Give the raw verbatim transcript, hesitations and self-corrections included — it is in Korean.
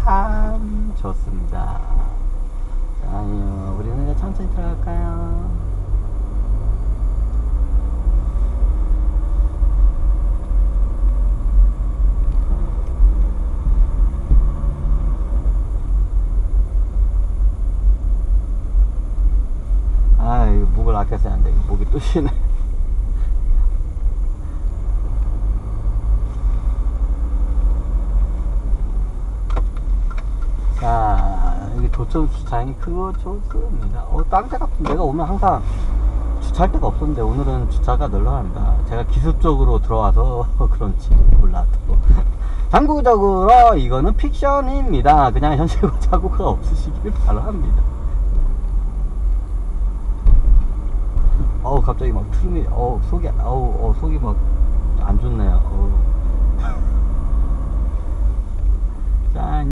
참 좋습니다. 아유, 우리는 이제 천천히 들어갈까요? 아, 이거 목을 아껴서야 안 돼. 목이 또 쉬네. 자, 여기 도청 주차장이 크고 좋습니다. 어, 딴 데 같은 데가 오면 항상 주차할 데가 없었는데 오늘은 주차가 널널합니다. 제가 기습적으로 들어와서 그런지 몰라도. 참고적으로 이거는 픽션입니다. 그냥 현실과 사고가 없으시길 바랍니다. 어우, 갑자기 막 트름이, 어우, 속이, 어우, 어, 속이 막 안 좋네요. 어우. 자,